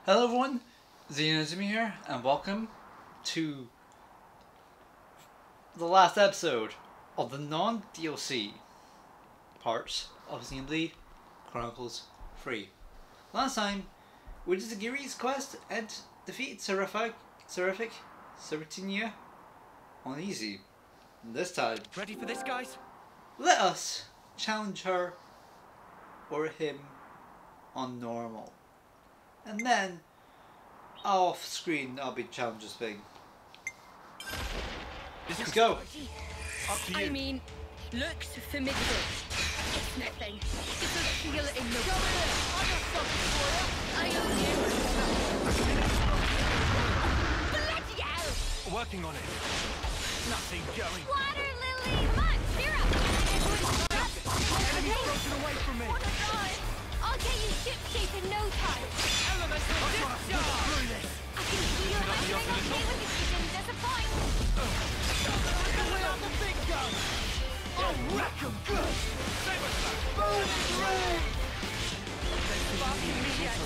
Hello everyone, Xenozumi here, and welcome to the last episode of the non-DLC parts of Xenoblade Chronicles 3. Last time, we did the Giri's quest and defeated Serafina on easy. And this time, ready for this, guys? let us challenge her or him on normal. And then, off screen, I'll be challenges thing. Let's go! Up to you. I mean, looks formidable. It's nothing. Just feel it in the Go in! I got something for you! I owe you. Bloody hell! Working on it. Nothing going. Water lily! Come on, cheer up! Everyone stop! Enemy's broken away from me. I'll get you ship shape in no time. Elemental discharge! Through this. I can feel my strength okay with decision. There's a point. Away on the big gun! I'll wreck 'em good! Saber slash! Burning ray! Sparking mediate!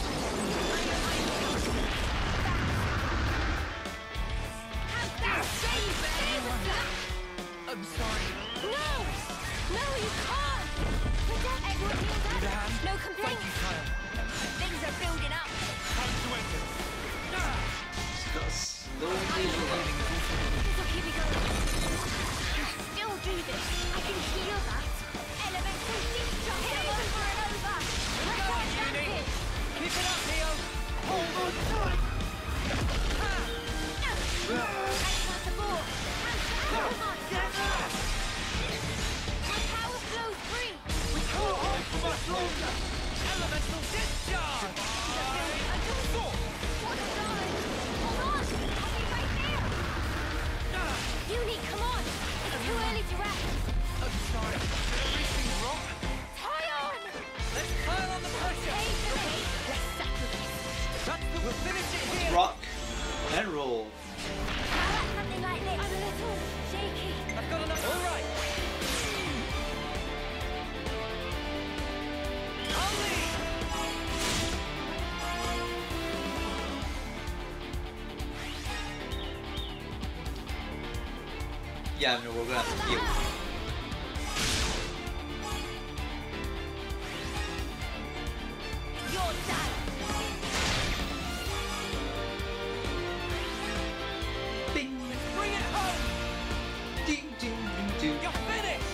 Have that save, I'm sorry. No! No, you can't! Protect everyone healed Need a up. hand? No Thank complaints. you, Kyle. Things are building up. Time to enter. Slowly This'll keep me going. Still do this. I can heal that. Elemental discharge. Hit him over and over. Keep going, Uni. Advantage. Keep it up, Neo. Hold on to it. Excellent support. Come on. My power flows free. We can't hide from much longer. Elemental discharge! What a ride. Hold on. I'll be right there. Uni, come on. It's too early to rest. I'm sorry. Did everything wrong? Tie on. Let's pile on the pressure. Save the race. Let's settle this. We'll finish it here. rock and roll. How about something like this? I'm a little shaky. I've got enough. All right. I'll lead. Yeah, I mean, we're gonna have to heal. You're done. Bing, Bring it home. ding, ding, ding, ding. You're finished.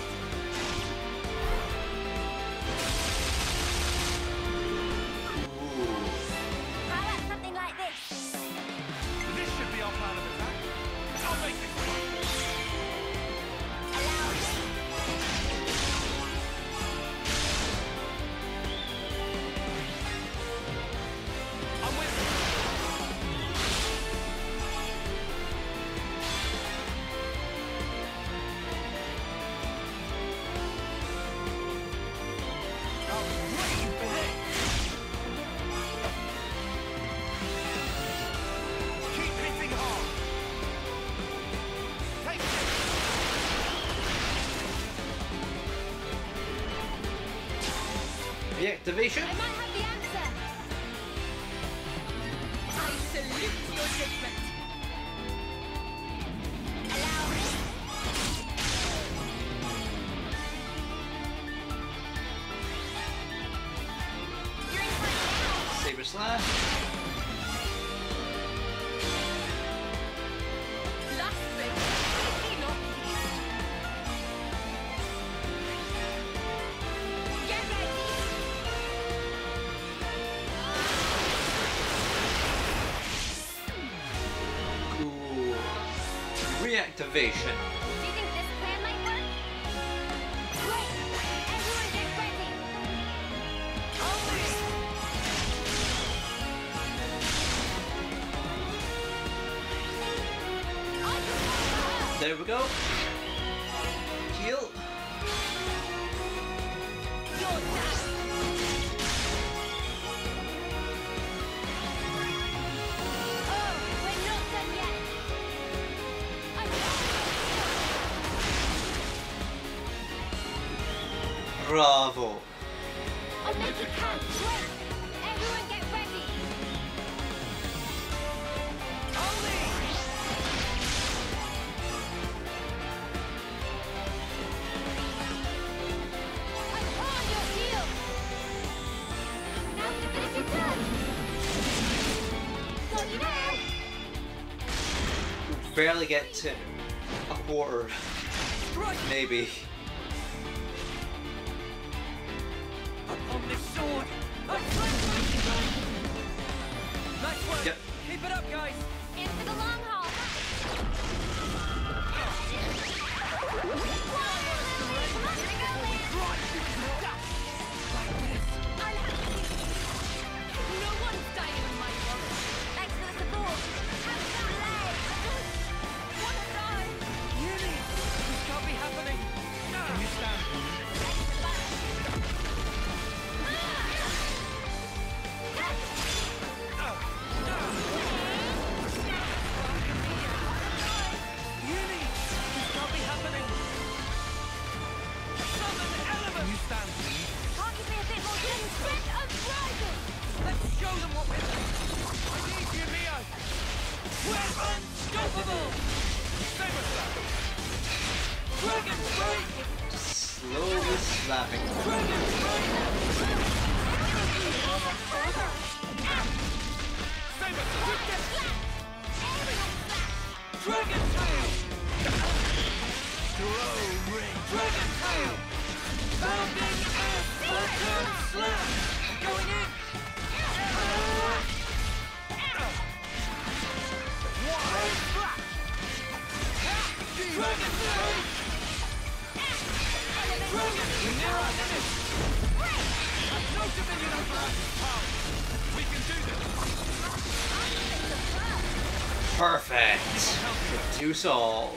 Ooh. How about something like this? This should be our plan of attack. I'll make it quick. Allow me. I'm with you. I was waiting for this. Keep hitting hard. Take this. Reactivation? I might have the answer. I salute your judgment. Allow me. You're in front now. Saber slash. Last thing. Not Get ready. Cool. Reactivation. Do you think this plan might work? Great! Everyone get ready! There we go. Heal. You're done! Oh, we're not done yet! Bravo. I'll make it count! Wait! Everyone get ready! barely get to a quarter, maybe. Upon this sword. Nice work. Yep. Keep it up, guys. In for the long haul. No one's dying in my book. Thanks for the support. How's that leg? Wanna die? Uni, this can't be happening. Can you stand? Uni, this can't be happening. Summon element. Can you stand, please? Can't give me a bit more strength of rising. Let's show them what we're like. I need you, Mio. We're unstoppable. Saber Slap. Dragon Strike. Slowly slapping. Dragon Strike. Saber Slap. Dragon Tail. Throw ring. Dragon Tail. Bounding Earth Falcon Slap. Going in. Wild Slap. Dragon Tail. Dragon, we're near our finish. No Dominion over us. We can do this. Perfect. Reduce all.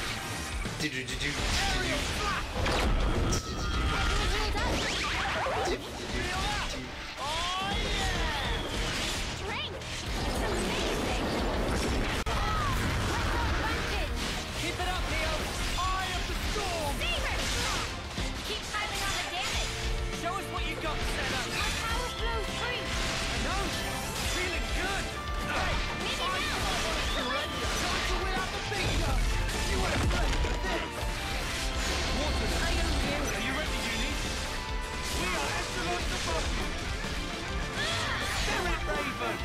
Keep it up, Leo. Eye of the storm. Keep piling on the damage. Show us what you got set up. My power flows free. I know. Feeling good. Maybe now. Surrender. Time to win out the big gun. You were ready for this. Water. I am here. Are you ready, Uni? We are asteroids above you. Spirit Raven.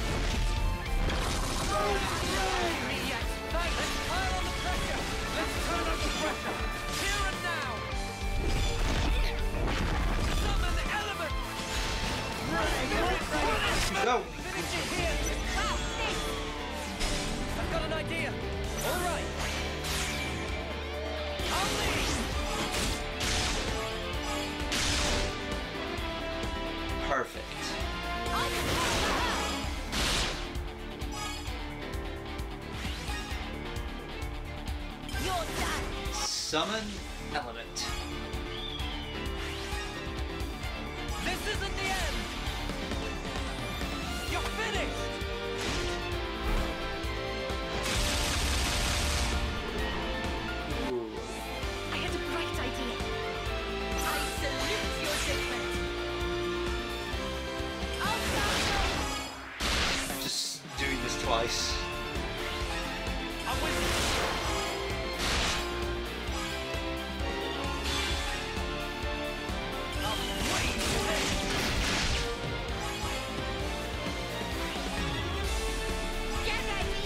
Rolling Ray. Me yet. Hey, let's pile on the pressure. Let's turn up the pressure. Here and now. Summon the element. Spirit Raven. Go. Finish it here. Wow, this. I've got an idea. All right. Unleash. Perfect. I can hold her. You're done. Summon element. This isn't the end. You're finished. Ooh. I had a bright idea. I salute your judgment. I'll start. Just doing this twice. I'm with you. I'm waiting for this. Get ready.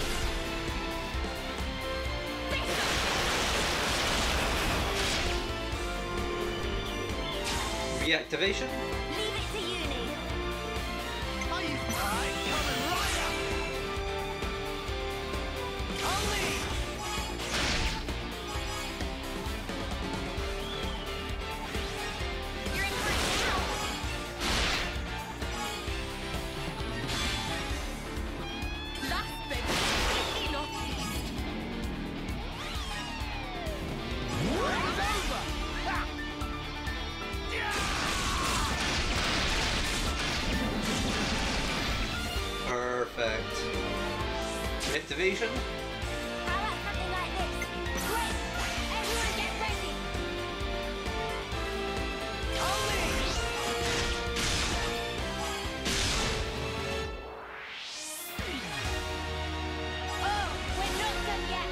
Reactivation. Leave it to Uni. I'm coming right up. Unleash. You're in for it now. Last but definitely not least. It's over. Ha! Perfect. Reactivation. How about something like this? Great! Everyone get ready! Unleash. Oh, we're not done yet!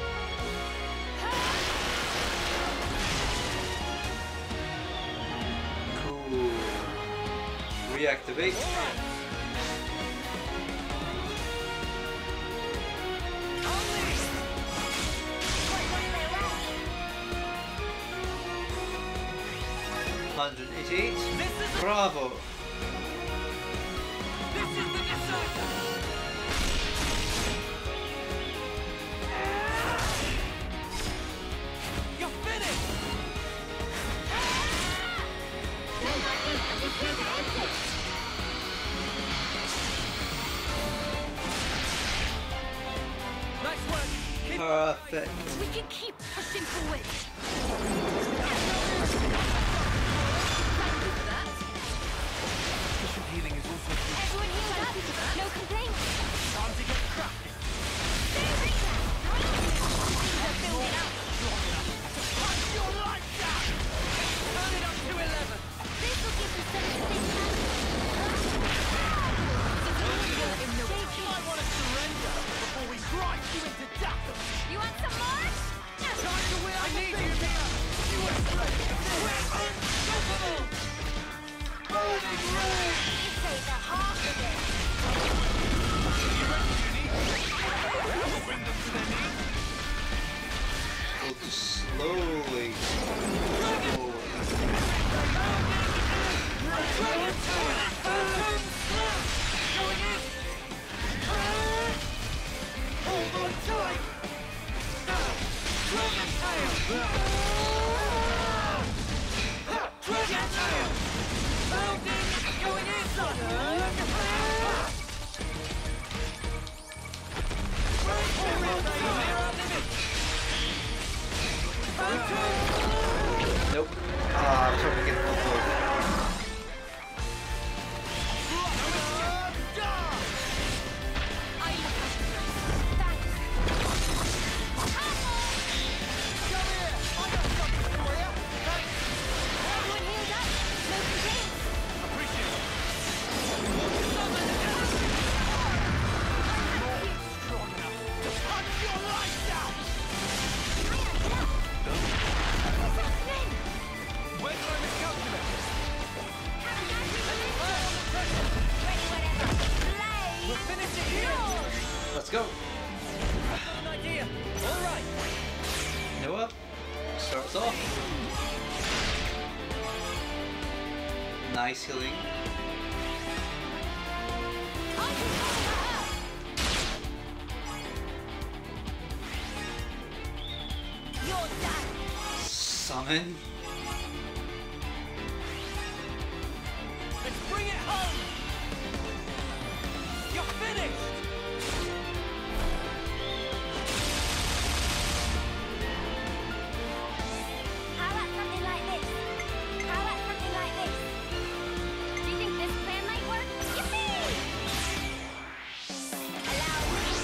Cool. Reactivate. Unleash. Appreciate. Bravo. This is the decider. You're finished. Nice work. Keep Perfect. We can keep pushing forward. Efficient healing is also Everyone healed up. No complaints. time to get cracking. Things are building up. Punch your lights out. Turn it up to 11. This will give us some space. You might want to surrender before we grind you into dust. You want some more? Time to win. I need you here. You are ready. We're unstoppable. Burning rain. You say the half of it. You ready, Junie? We'll bring them to their knees. We'll just slowly. Dragon Tail. Phantom Slash. Going in. Hold on tight. Dragon Tail. Dragon Tail. Mountain. Going in. Nope. I'm trying to get the ball. I look after them. Thanks. Everyone healed up. No complaints. What's happening? Ready whenever. Play. We'll finish it here. Let's go. I've got an idea. All right. You know what? Starts off. Nice healing. I can cover her. You're done. Summon. Let's bring it home. You're finished. How about something like this? How about something like this? Do you think this plan might work? Yippee! Allow me.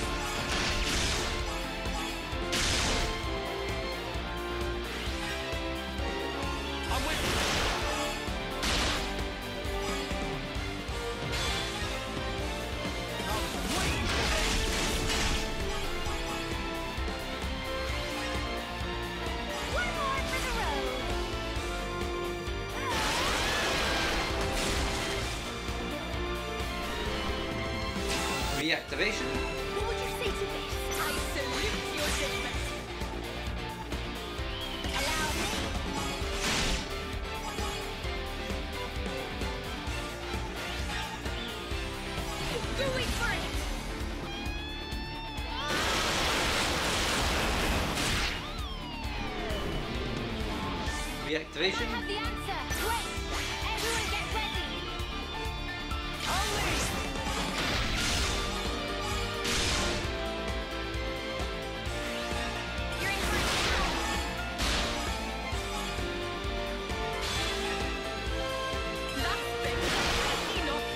I'm with you. I was waiting for this. One more for the road. Reactivation. What would you say to this? I salute your judgment. Allow me. Keep going for it. I Reactivation. have the answer. Wait. Everyone get ready. I'll lead. You're in for it. That's been enough.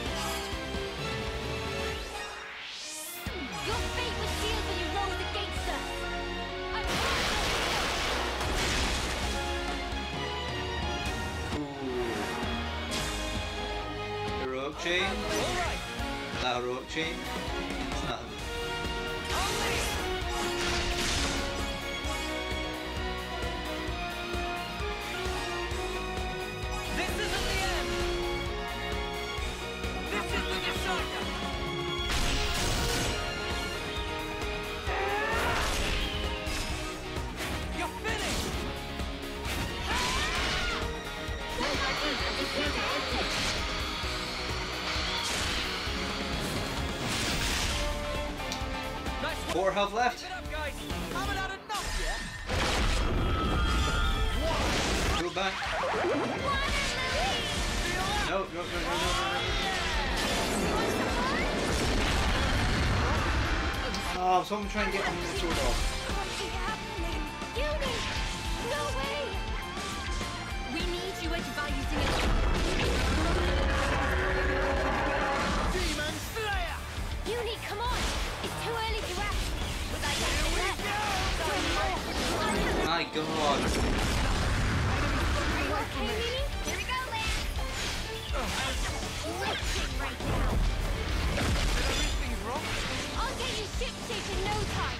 Your fate was sealed when you rose against us. I'm Ooh. Heroic chain. All right. That heroic chain. It's nothing. I'll lead. This isn't the end. This is the decider. You're finished. 4 health left. Keep it up, guys. Haven't had enough yet. Go back. No, no, no, no, no, no, no. Oh, someone trying to get on the sword off. No way! We need you advising us. Demon Slayer! Uni, come on! It's too early to act. Was I My God. Are you okay, Uni? Here we go, Lance. Glitching right now. Did I read things wrong? I'll get you ship shape in no time.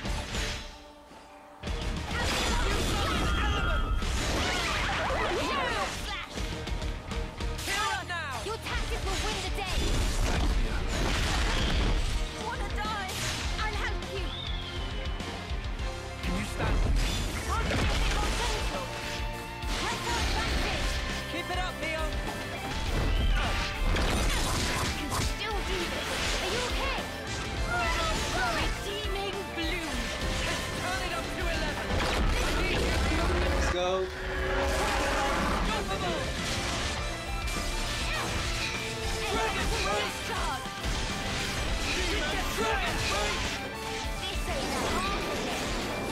Hero Flash! Here now! Your tactics will win the day. Wanna die? I'll help you. Can you stand? Can't be a bit more gentle. Let's go advantage. Keep it up, Neo! I can still do this. Are you okay? Redeeming bloom. Turn it up to 11! Let's go. Unstoppable! Dragon discharge. Dragon Blade! This ain't the half of it.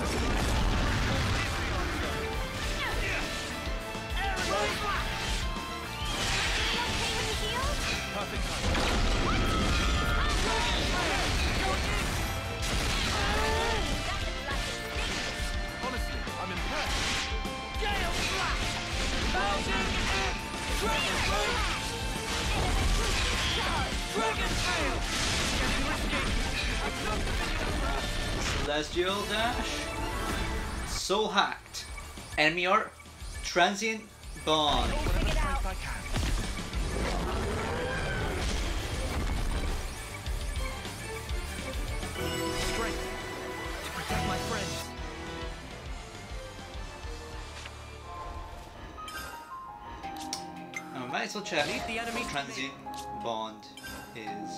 Aerial Blast! You okay with the shield? Perfect time. That looks like a sickness. Honestly, I'm impressed. Gale Blast! Thousand and Dragon Blade! Elemental discharge. Dragon Tail! Getting risky. I've got the video. Celestial Dash. Soul Hacked. Enemy art. Transient Bond. Figured out. If I can. Strength to protect my friends. I might as well check. Leave the enemy to me. Transient Bond is.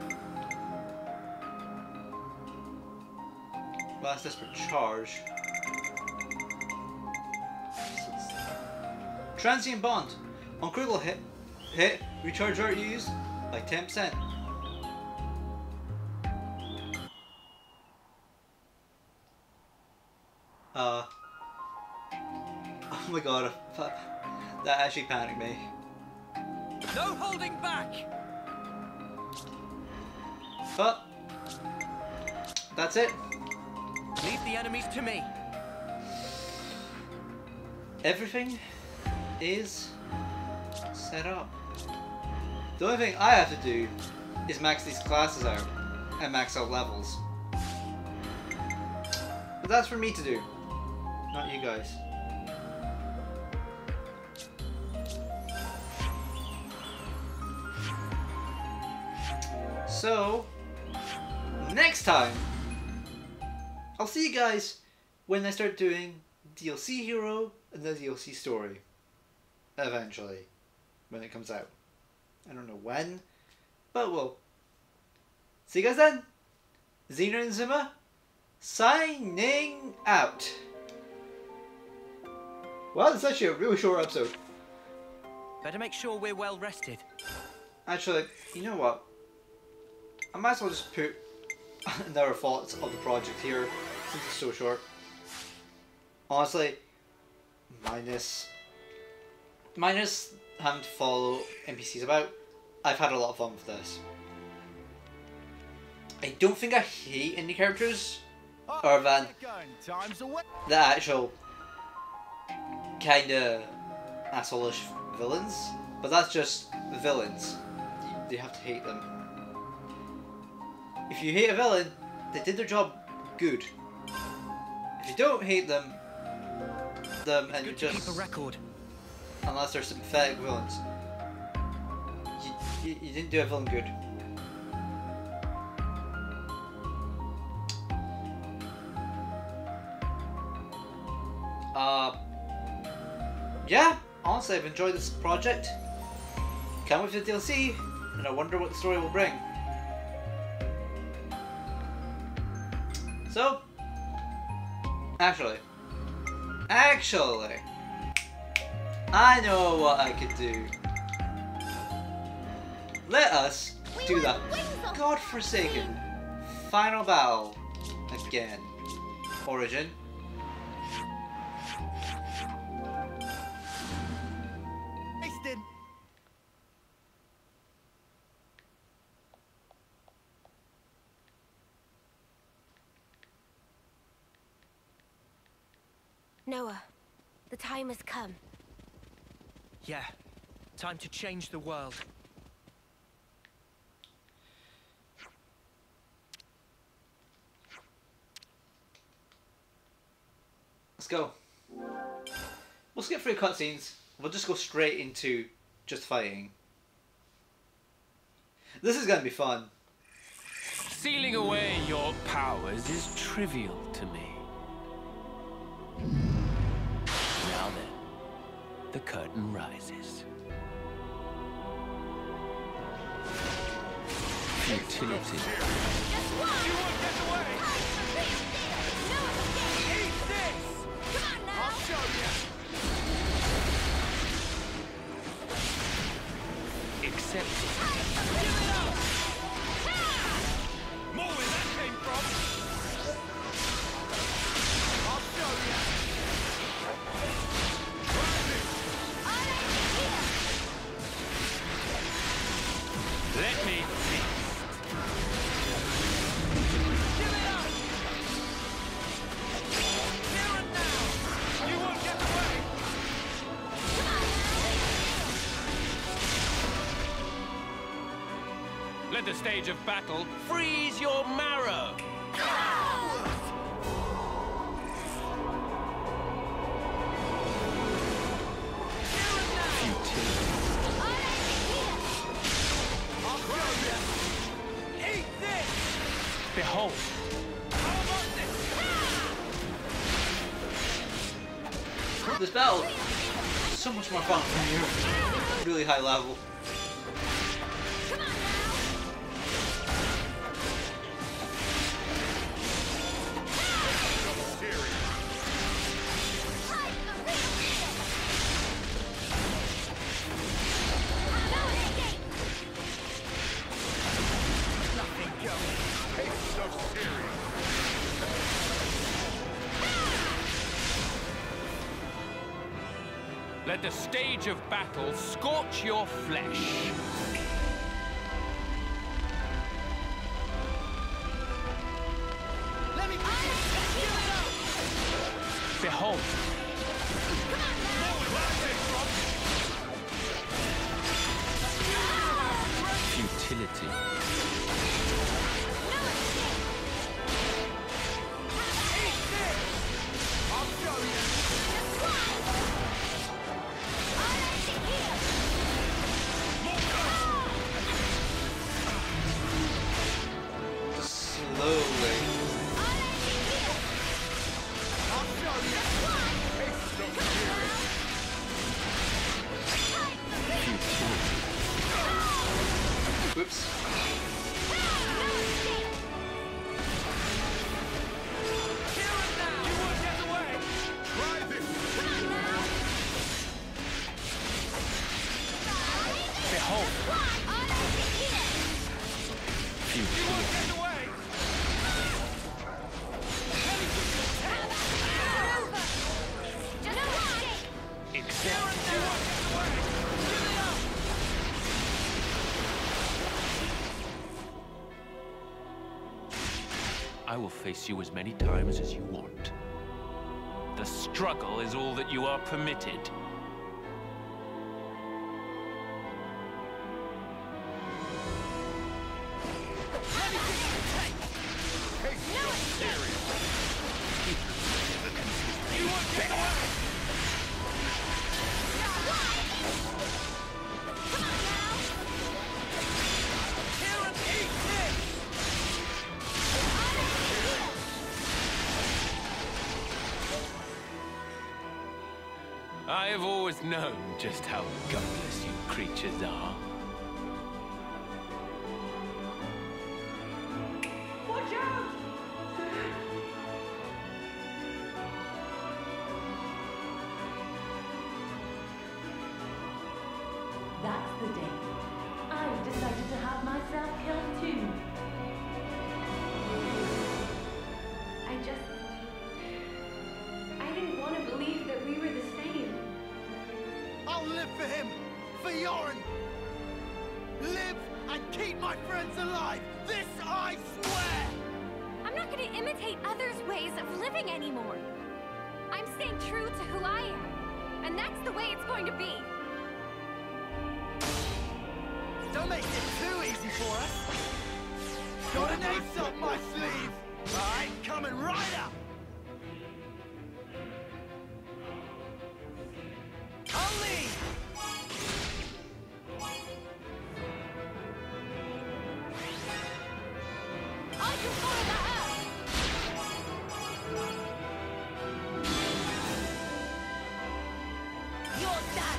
Last this for charge. Transient Bond. On critical hit, recharge art used by 10%. Oh my God, that actually panicked me. No holding back! But that's it. Leave the enemies to me. Everything is set up. The only thing I have to do is max these classes out and max out levels. But that's for me to do, not you guys. So, next time, I'll see you guys when I start doing DLC Hero and the DLC Story. Eventually, when it comes out. I don't know when, but we'll see you guys then. Xena and Zuma, signing out. Well, it's actually a really short episode. Better make sure we're well rested. Actually, you know what? I might as well just put another thoughts of the project here, since it's so short. Honestly, minus having to follow NPCs about, I've had a lot of fun with this. I don't think I hate any characters, other than the actual kinda asshole-ish villains, but that's just villains. You have to hate them. If you hate a villain, they did their job good. If you don't hate them and you just, keep a record. unless they're sympathetic villains, you didn't do a villain good. Yeah, honestly, I've enjoyed this project. Can't wait for the DLC, and I wonder what the story will bring. So, actually, I know what I could do. Let us do the godforsaken final battle again. Origin. Wasted. Noah, the time has come. Yeah. Time to change the world. Let's go. We'll skip through cutscenes. We'll just go straight into just fighting. This is gonna be fun. Sealing away your powers is trivial to me. Now then, the curtain rises. Futility. Just one! You won't get away! Noah, Eat this! come on now! I'll show you! Accepted. Give it up! More where that came from! I'll show you! Let me feast. Give it up! Here and now! You won't get away! Let the stage of battle freeze your marrow. Futility. I'll show you! Eat this! Behold. How about this? This battle is so much more fun when you're really high level. Let the stage of battle scorch your flesh. Let me give it up! Behold. Futility. I'll show you! Slowly. I'll show you! Whoops. Here and now! You won't get away! Try this! Behold. You Futility. won't get away! Accept. You won't get away! Give it up! I will face you as many times as you want. The struggle is all that you are permitted. You won't get away! Here and eat this! I have always known just how gutless you creatures are. Watch out! Yoren! Live and keep my friends alive! This I swear! I'm not going to imitate others' ways of living anymore. I'm staying true to who I am, and that's the way it's going to be. Don't make it too easy for us! Got an ace up my sleeve! I'm coming right up! I'll lead! I can follow that up! You're done!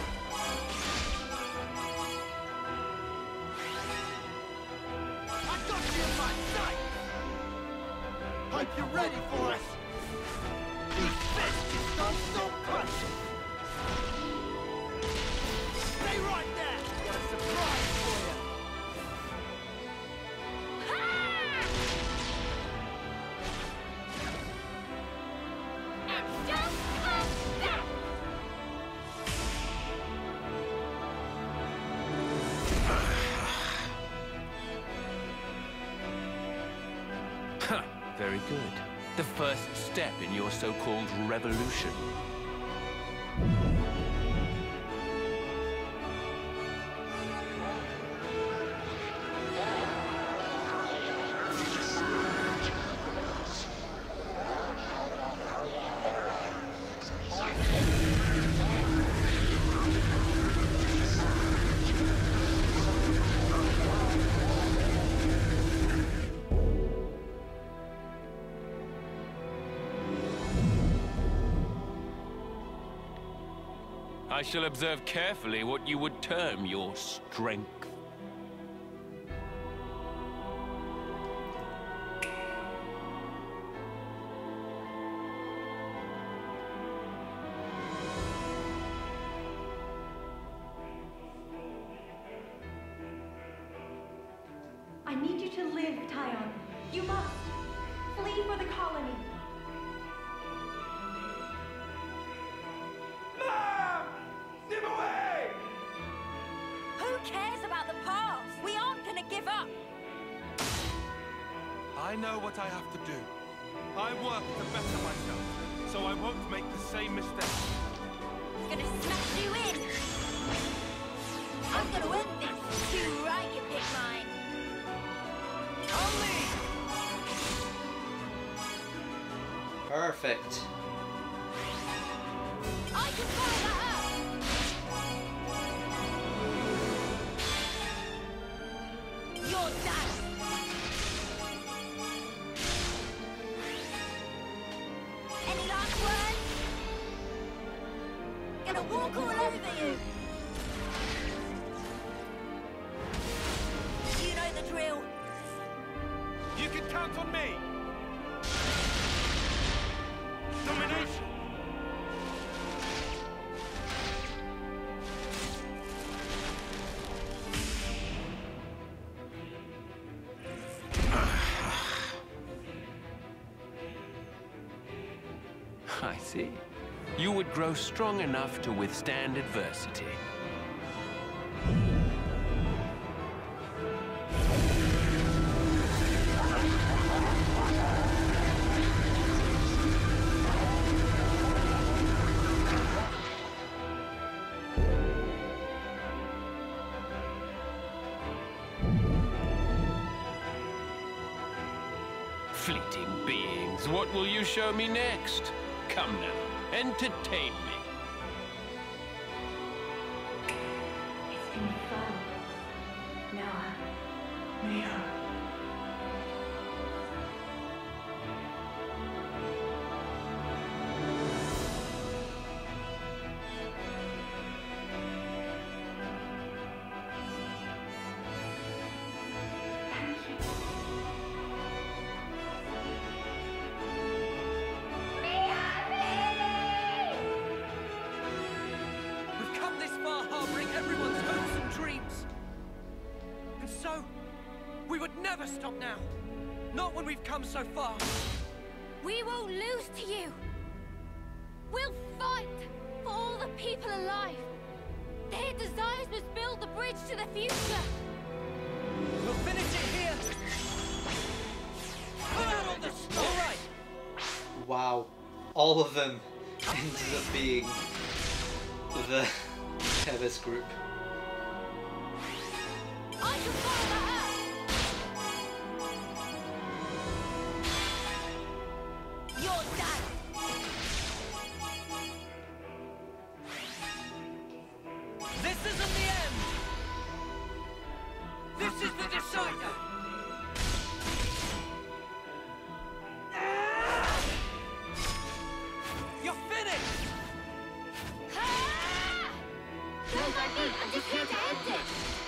I got you in my sight! Hope you're ready for us! These fists don't so precious! Stay right there! Got a surprise for you! And don't come back! Huh, very good. The first step in your so-called revolution. I shall observe carefully what you would term your strength. I need you to live, Tyon. You must. Flee for the colony. Who cares about the past? We aren't gonna give up! I know what I have to do. I work to better myself, so I won't make the same mistake. Gonna smash you in! I'm gonna win this! Too right, you big mind! I'll lead! Perfect. I can follow that up! You're done! Any last words? Gonna walk all over you! You know the drill. You can count on me! Domination! I see. You would grow strong enough to withstand adversity. Fleeting beings, what will you show me next? Come now, entertain me. It's gonna be fun. Noah. Leo. Thank you. We've come this far harboring everyone's hopes and dreams. And so, we would never stop now. Not when we've come so far. We won't lose to you. We'll fight for all the people alive. Their desires must build the bridge to the future. We'll finish it here. Put out all the stuff. All right. Wow. All of them ended up being the Tevis group. I can follow that up. You're done. This isn't the end. This is the decider. You're finished. Ah! Don't mind me. I'm just here to end it.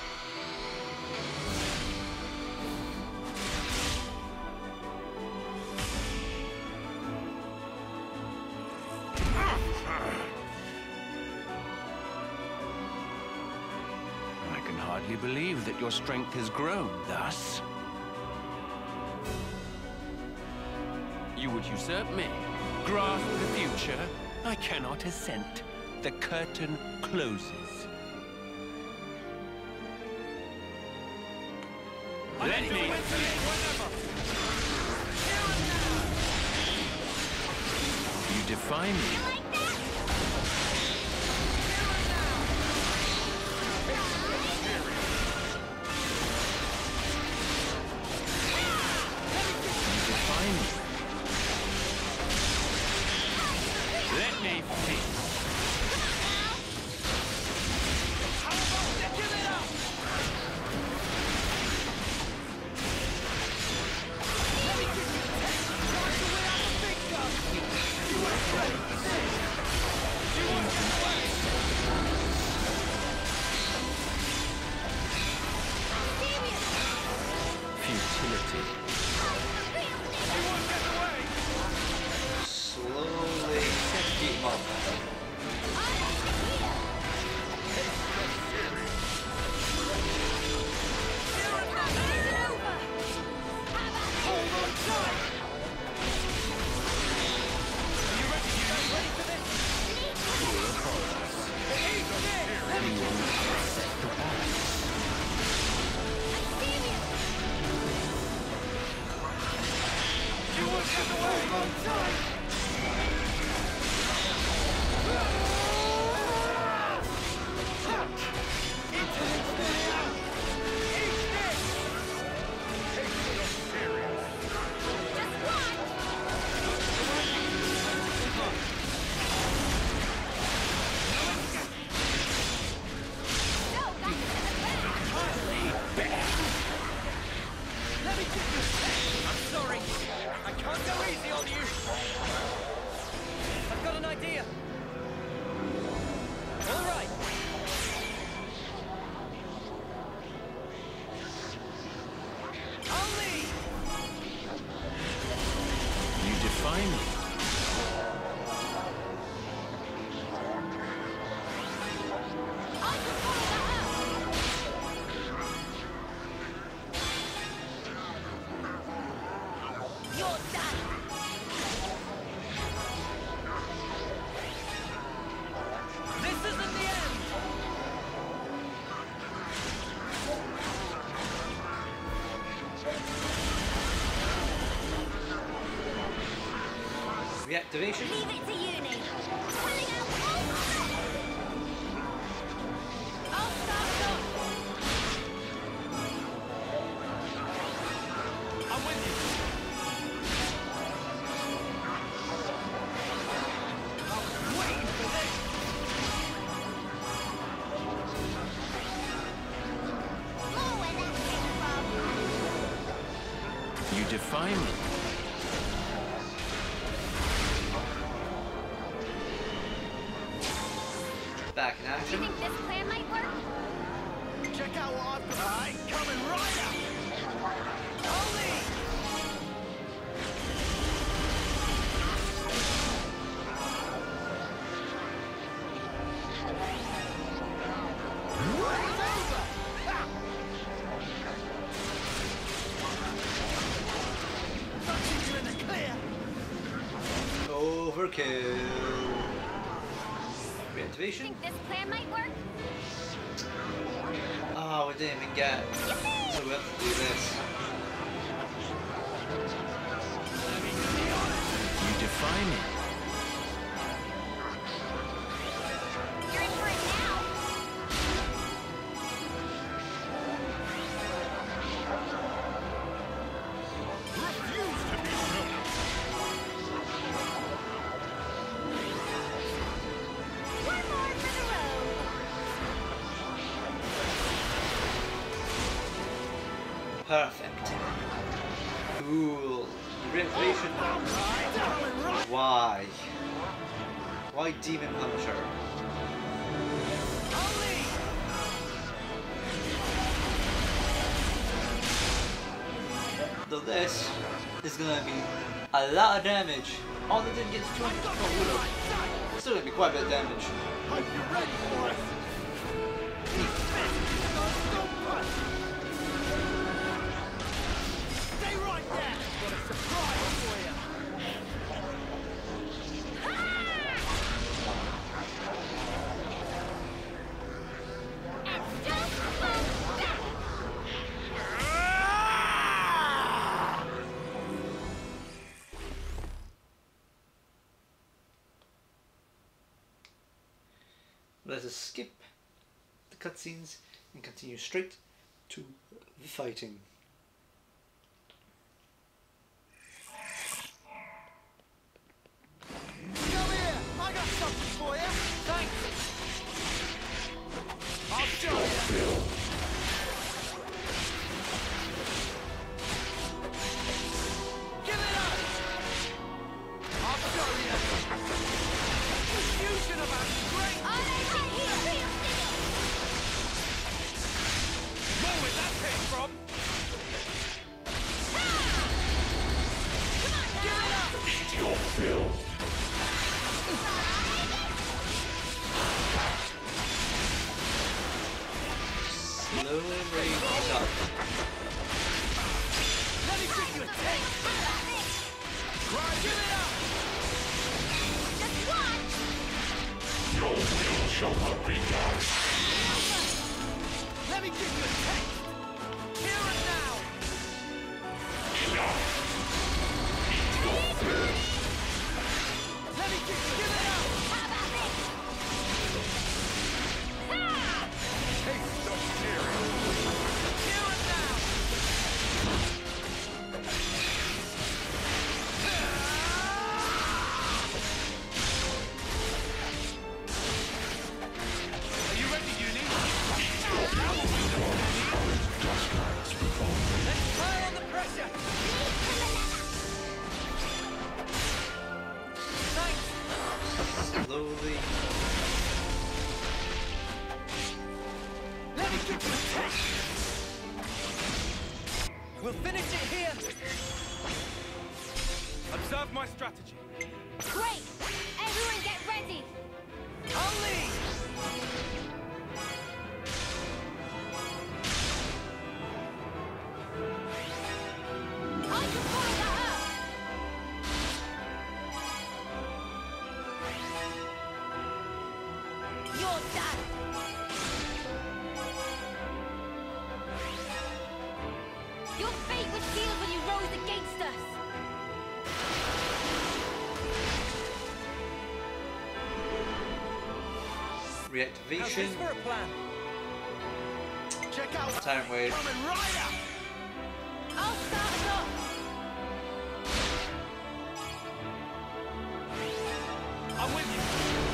I can hardly believe that your strength has grown thus. You would usurp me, grasp the future. I cannot assent. The curtain closes. Let me. You defy me. Like that? Defy me. Let me feast. Futility. Slowly keep him up. I'm sorry. I can't go easy on you. I've got an idea. All right. I'll lead. You defy me. I can follow that up. You're done. This isn't the end. Reactivation. Leave it to uni. Pulling out all stuff. I'll start off. I'm with you. I'm waiting for this. More where that came from. You defy me. Back in Do you action. think this plan might work? Check out what I've got. Coming right up. I'll lead. Overkill. Reactivation. Think this plan might work? Oh, we didn't even get. So we have to do this. You define it. You're in for it now. Refuse to be shown. One more for the road. Perfect. Cool. Reactivation. Why? Why Demon Punisher? Though this is gonna be a lot of damage. Oh, they didn't get to 200. Oh, would've. It's still gonna be quite a bit of damage. Hope you're ready for it. Stay right there. Got a surprise for you. And just like that. Let us skip the cutscenes and continue straight to the fighting. Come here. I got something for you. Thanks. I'll show you. Give it up. I'll show you. Fusion of our strength. All I can hear real still. Where would that came from? Come on now. Slowly raise up. Let me give you a taste. Give it up. Just watch. Let me give you a taste. Here and now. Let me give it up. How about this? Ah! Taste of fury. Here and now. Are you ready, Uni? Let's play on the pressure. Thanks. Slowly. Let me give you a taste. We'll finish it here. Observe my strategy. Great! Everyone get ready! I'll lead. I can follow that up! You're done! Your fate was sealed when you rose against us! How's Reactivation. this for a plan? Check out Time wave. coming right up. I'll start us off! I'm with you.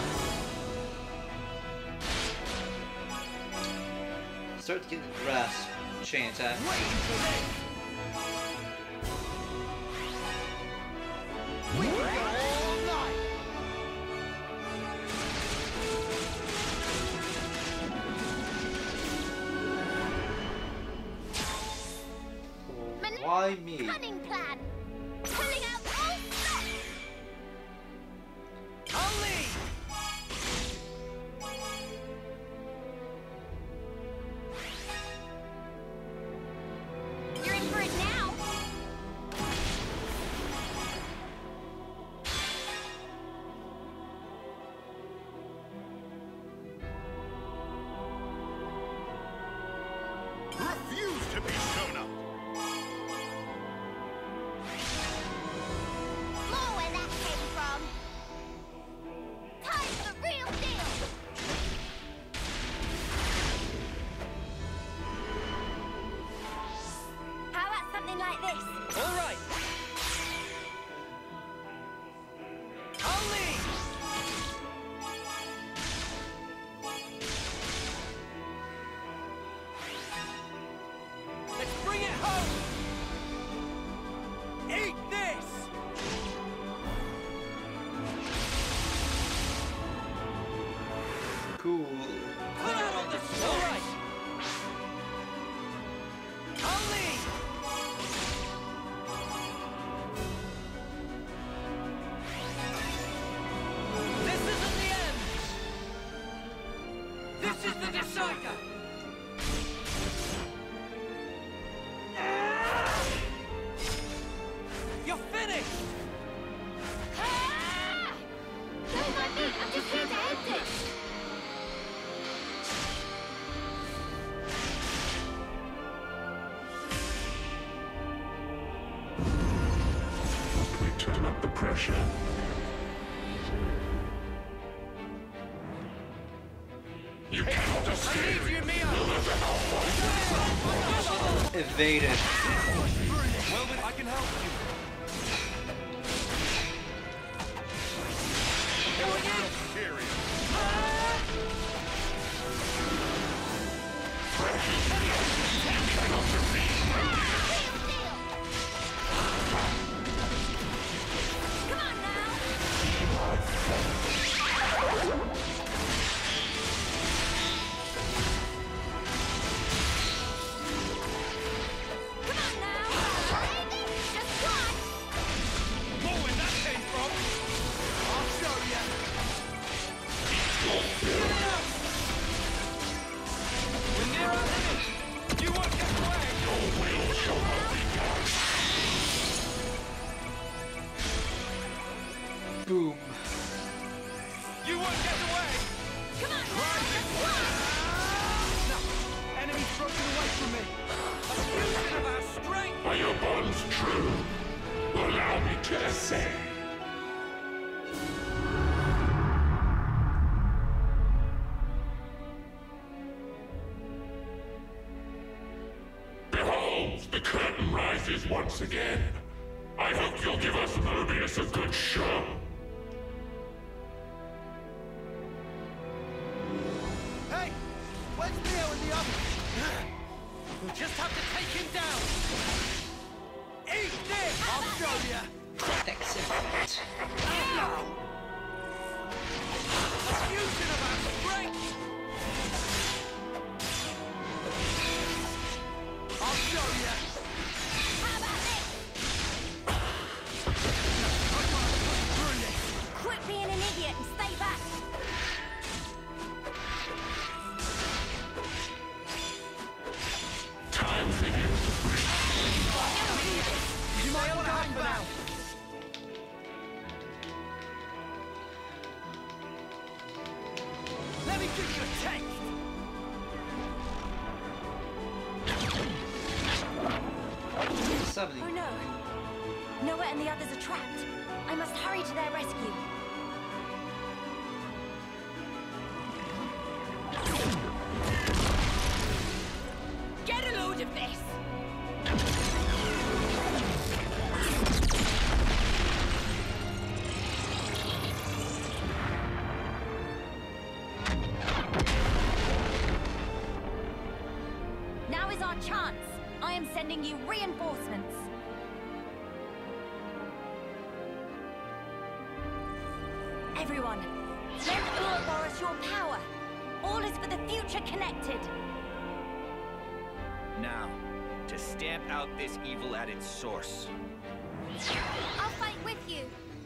Start to get the grasp. Chain attack. Waiting for this. We can go all night. Why me? Cunning plan! Pulling out all stops! I'll lead. You're in for it now! turn up the pressure. You cannot escape. I need you, Mia! Evaded. Well, then I can help you. Come on now! Come on now! Just one! More where that came from. I'll show you! We're near our limit. You won't get away. Your will shall not be done. Boom. You won't get away. Come on now! Just one! Enemy's broken away from me! A fusion of our strength! Are your bonds true? Allow me to essay. Behold, the curtain rises once again. I hope you'll give us Mobius a good show. Hey! Where's Neo and the others? We'll just have to take him down! Eat this! I'll show you! Dex effect. A fusion of our strength! I'll show you! How about this? I'm gonna push through this! Quit being an idiot and stay back! Time for you to breathe. You might want to hang back! Let me give you a taste! Suddenly. Oh no! Noah and the others are trapped. I must hurry to their rescue. Get a load of this! Now is our chance. I am sending you reinforcements. Everyone, lend Ouroboros your power. All is for the future connected. Now, to stamp out this evil at its source. I'll fight with you.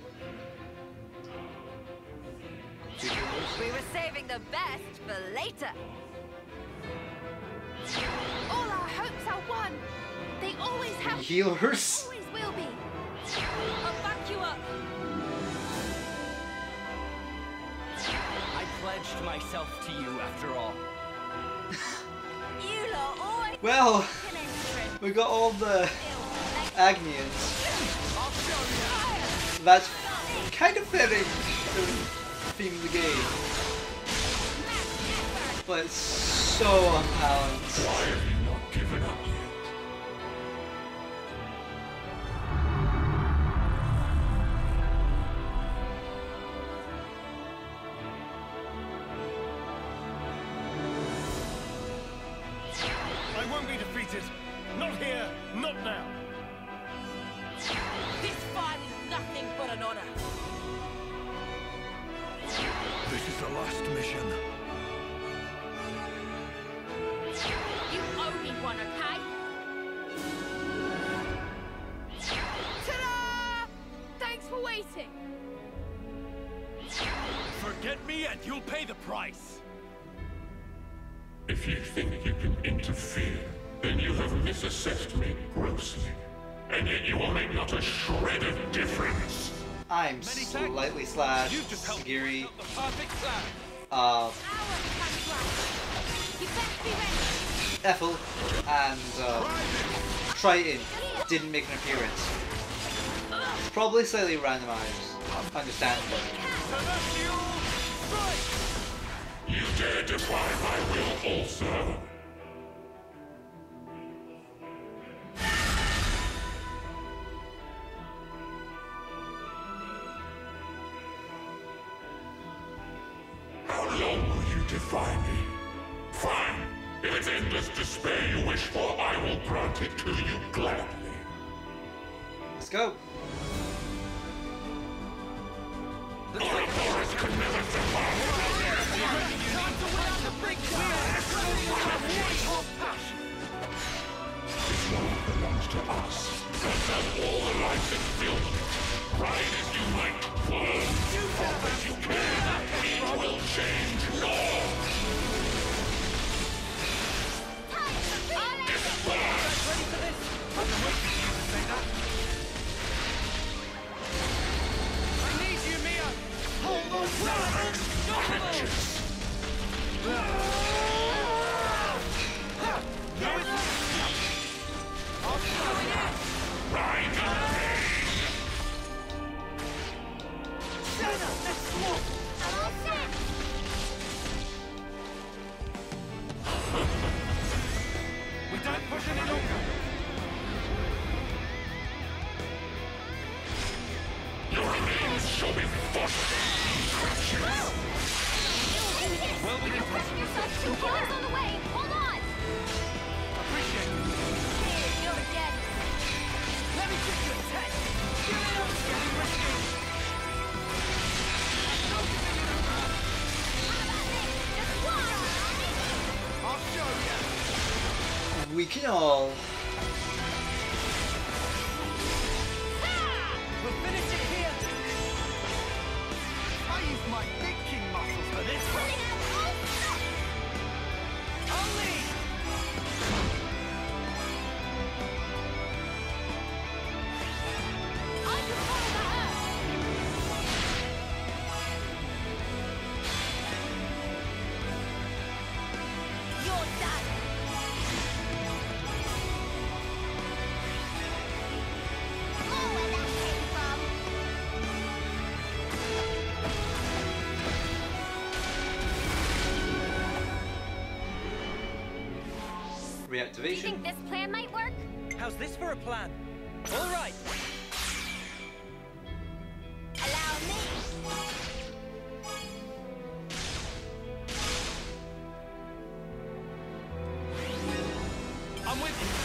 We were saving the best for later. All our hopes are won. They always have. Healers. Always will be. I'll back you up. I pledged myself to you after all. You lot always Well, an entrance. we got all the Agnians. I'll show you! That's kind of fitting to the theme of the game. But it's so unbalanced. Why have you not given up yet? I won't be defeated. Not here, not now. This fight is nothing but an honor. This is the last mission. You owe me one, okay? Ta-da! Thanks for waiting. Forget me and you'll pay the price. If you think you can interfere, then you have misassessed me grossly. And yet you will make not a shred of difference. I'm Many thanks. slightly slash You've just helped Sagiri, build the perfect plan. Our comes right. You best be ready. Ethel, and Triton didn't make an appearance. probably slightly randomized, understandably. Celestial strike! You dare defy my will also? How long will you defy me? Fine. If it's endless despair you wish for, I will grant it to you gladly. Let's go. Ouroboros can never survive. This world belongs to us. Let's have all the life that fills it. Ride as you might, fall as you can. It will change all. We don't push any longer. Your remains shall be forced. Well, we can push yourself. Killer's on the way. Hold on. Appreciate it. Here, you're dead. Let me give you a test. Getting risky. How about this? Just one. I'll show you. We can all. We'll finish it here. I use my big king muscles for this one. I'll lead. I can follow that up. You're done. Oh, where that came from. Do you Reactivation. think this plan might work? How's this for a plan? All right. Allow me. I'm with you.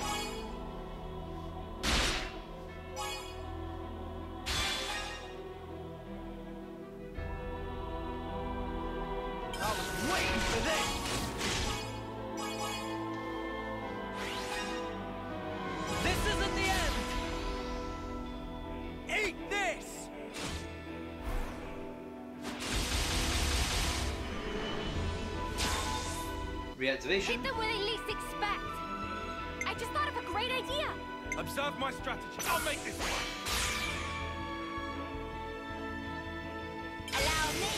I was waiting for this. This isn't the end. Eat this. Reactivation. Hit them where they least expect. I just thought of a great idea. Observe my strategy. I'll make this one. Allow me.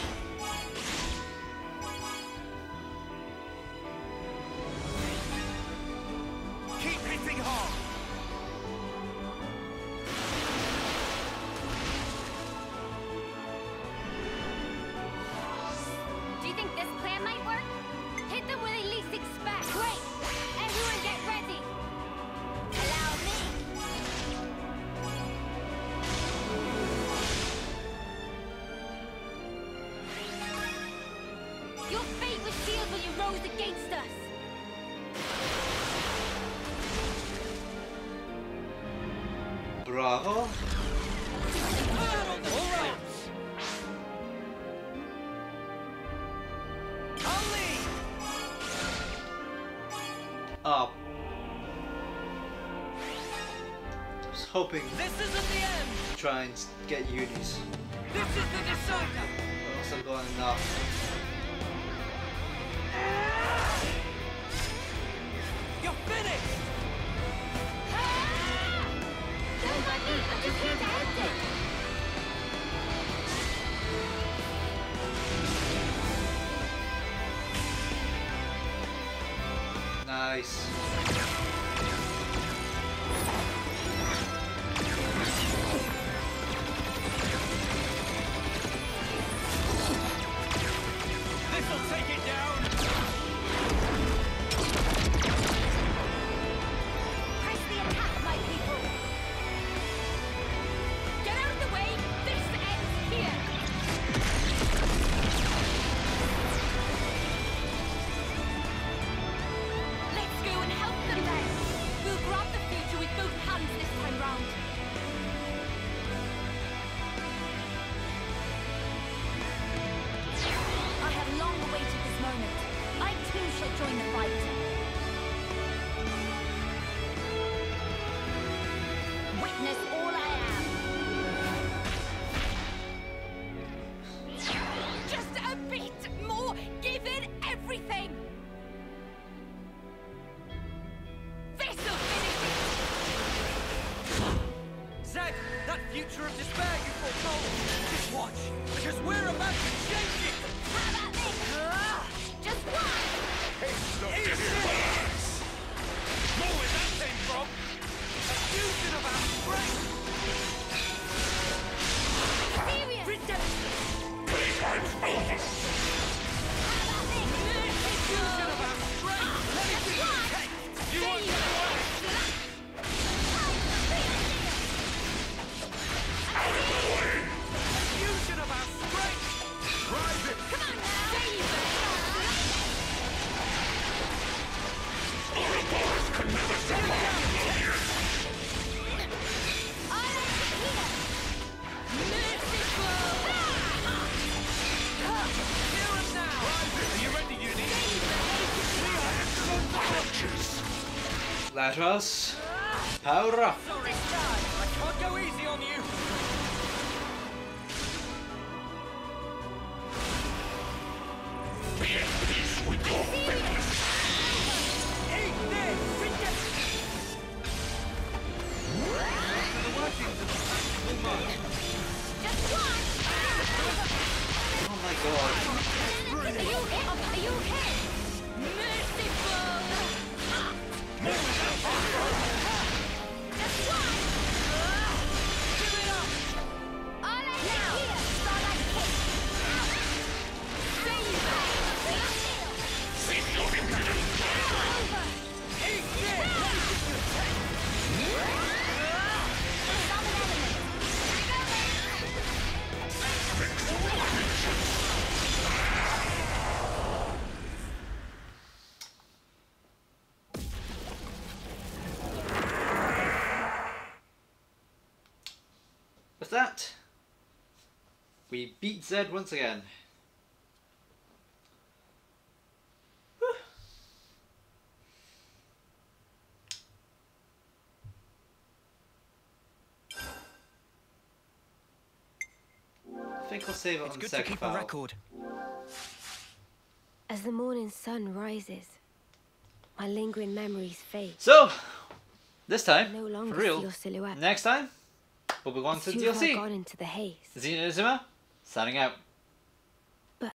Keep hitting hard. Do you think this plan might work? Hit them where they least expect. Great. Everyone get ready. Allow me. Your fate was sealed when you rose against us. Bravo. All right. I'll lead. Up. I was hoping This isn't the end. to try and get unis. This is the decider. But also gone enough. You're finished. Ah! Don't mind me. I'm just here to end it. Nice. That future of despair you foretold. Just watch, because we're about to change it. How about this? Just one! Know where that came from? A fusion of our strength. Serious! Playtime's over. How about this? Fusion of our strength. Let me see your taste. You want to fusion of our strength. Drive it! Come on now! Ouroboros can never survive Melodius. I like it here! Merciful! Here and now. Are you ready, Uni? Let us power up. Sorry, I can't go easy on you. Be at peace with your fate. Eat this. The workings of the tactical mind. Just one! Oh my god. Are you okay? Are you okay? Merciful! Just one! Give it up. All right, now! Starlight kick! Save your impudent Over! Eat this. Summon element! With that, we beat Zed once again. Whew. I think I'll save it It's on the good to second keep a file. record. As the morning sun rises, my lingering memories fade. So, this time, No longer for see real, your silhouette. next time, we'll be going It's to too far DLC. gone into the haze. Xena Izuma, signing out.